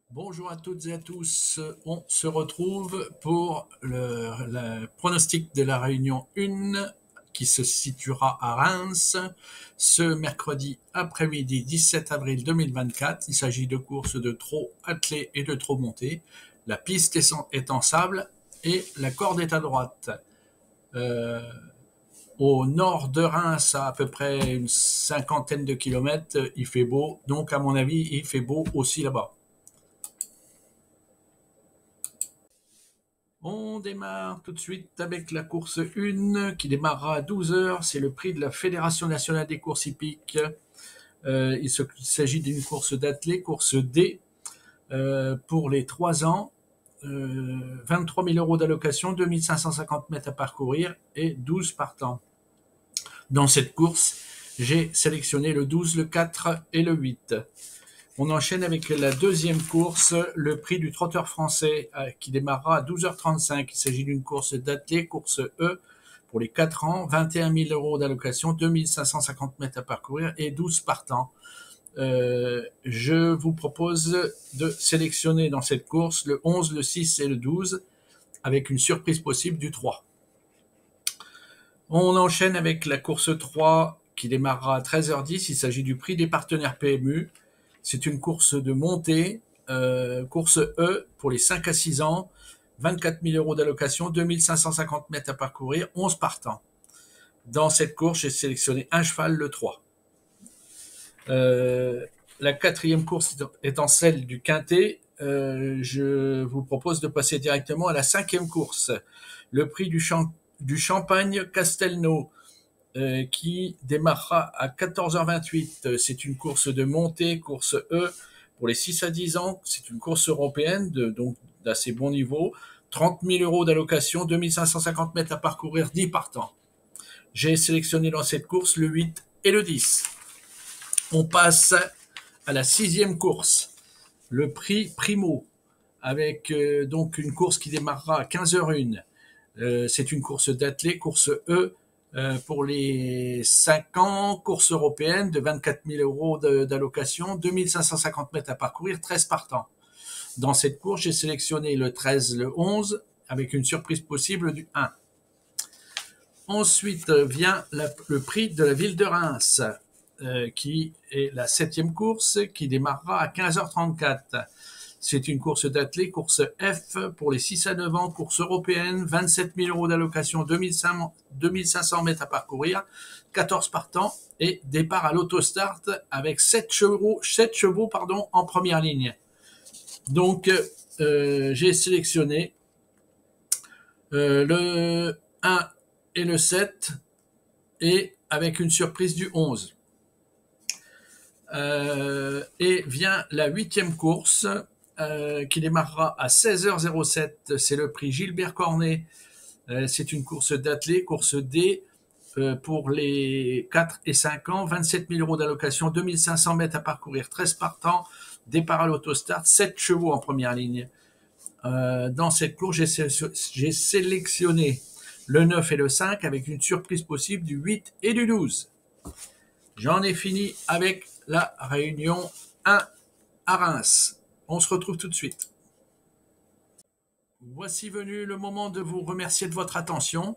Bonjour à toutes et à tous. On se retrouve pour le pronostic de la réunion 1 qui se situera à Reims ce mercredi après-midi 17 avril 2024. Il s'agit de courses de trot attelé et de trot monté. La piste est en sable et la corde est à droite. Au nord de Reims, à peu près une cinquantaine de kilomètres, il fait beau. Donc, à mon avis, il fait beau aussi là-bas. On démarre tout de suite avec la course 1 qui démarrera à 12 heures. C'est le prix de la Fédération nationale des courses hippiques. Il s'agit d'une course d'athlée, course D, pour les 3 ans. 23 000 euros d'allocation, 2550 mètres à parcourir et 12 partants. Dans cette course, j'ai sélectionné le 12, le 4 et le 8. On enchaîne avec la deuxième course, le prix du trotteur français qui démarrera à 12h35. Il s'agit d'une course d'athlée, course E, pour les 4 ans, 21 000 euros d'allocation, 2550 mètres à parcourir et 12 partants. Je vous propose de sélectionner dans cette course le 11, le 6 et le 12, avec une surprise possible du 3. On enchaîne avec la course 3 qui démarrera à 13h10. Il s'agit du prix des partenaires PMU. C'est une course de montée, course E pour les 5 à 6 ans, 24 000 euros d'allocation, 2550 mètres à parcourir, 11 partants. Dans cette course, j'ai sélectionné un cheval, le 3. La quatrième course étant celle du quintet, je vous propose de passer directement à la cinquième course. Le prix du Champagne Castelnau, qui démarrera à 14h28. C'est une course de montée, course E, pour les 6 à 10 ans. C'est une course européenne, donc d'assez bon niveau. 30 000 euros d'allocation, 2550 mètres à parcourir, 10 partants. J'ai sélectionné dans cette course le 8 et le 10. On passe à la sixième course, le prix Primo, avec donc une course qui démarrera à 15h01. C'est une course d'athlée, course E, pour les 5 ans, course européenne de 24 000 euros d'allocation, 2550 mètres à parcourir, 13 partants. Dans cette course, j'ai sélectionné le 13, le 11, avec une surprise possible du 1. Ensuite vient le prix de la ville de Reims, qui est la septième course, qui démarrera à 15h34. C'est une course d'athlée, course F pour les 6 à 9 ans, course européenne, 27 000 euros d'allocation, 2500 mètres à parcourir, 14 partants et départ à l'autostart avec 7 chevaux en première ligne. Donc, j'ai sélectionné le 1 et le 7 et avec une surprise du 11. Et vient la huitième course, qui démarrera à 16h07. C'est le prix Gilbert Cornet. C'est une course d'athlée, course D, pour les 4 et 5 ans, 27 000 euros d'allocation, 2500 mètres à parcourir, 13 partants, départ à l'autostart, 7 chevaux en première ligne. Dans cette course, j'ai sélectionné le 9 et le 5 avec une surprise possible du 8 et du 12. J'en ai fini avec la réunion 1 à Reims. On se retrouve tout de suite. Voici venu le moment de vous remercier de votre attention.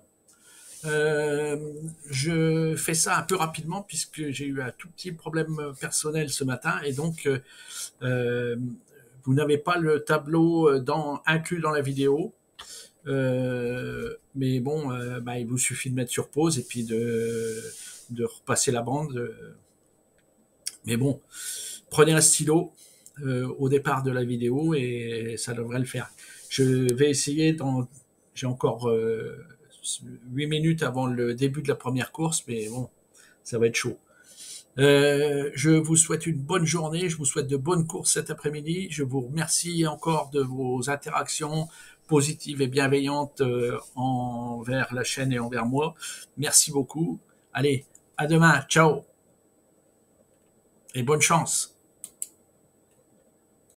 Je fais ça un peu rapidement puisque j'ai eu un tout petit problème personnel ce matin et donc vous n'avez pas le tableau inclus dans la vidéo. Mais bon, il vous suffit de mettre sur pause et puis de repasser la bande. Mais bon, prenez un stylo au départ de la vidéo et ça devrait le faire. Je vais essayer, j'ai encore 8 minutes avant le début de la première course, mais bon, ça va être chaud. Je vous souhaite une bonne journée, je vous souhaite de bonnes courses cet après-midi. Je vous remercie encore de vos interactions positives et bienveillantes envers la chaîne et envers moi. Merci beaucoup. Allez, à demain, ciao et bonne chance.